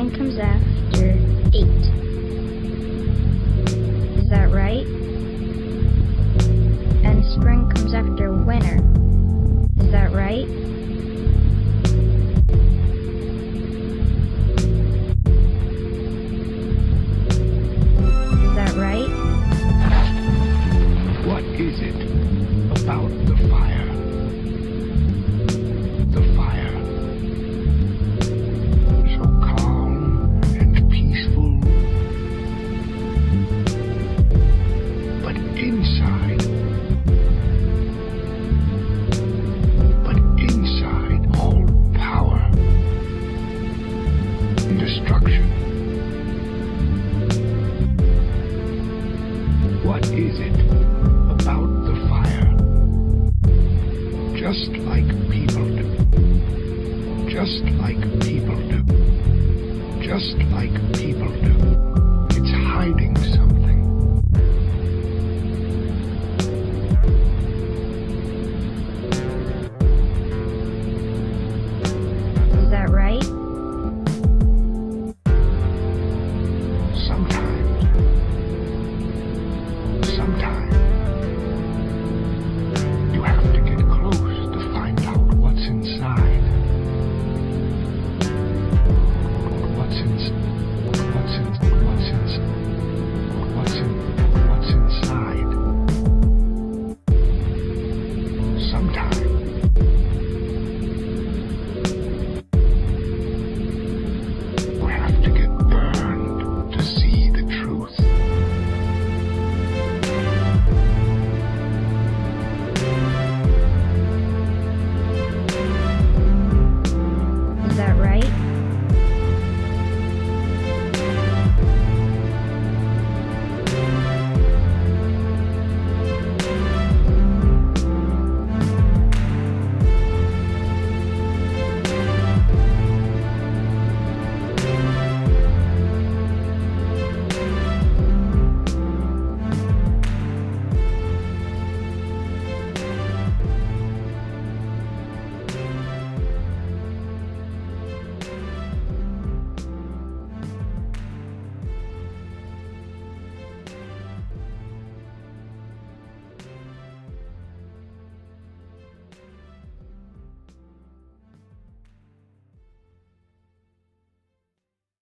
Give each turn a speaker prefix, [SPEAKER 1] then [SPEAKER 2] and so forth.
[SPEAKER 1] 9 comes after 8. Is that right? And spring comes after winter. Is that right? Is that right?
[SPEAKER 2] What is it about the fire? The fire. So calm and peaceful. But inside, all power and destruction. What is it about the fire? Just like people do. Just like people do. Just like people do.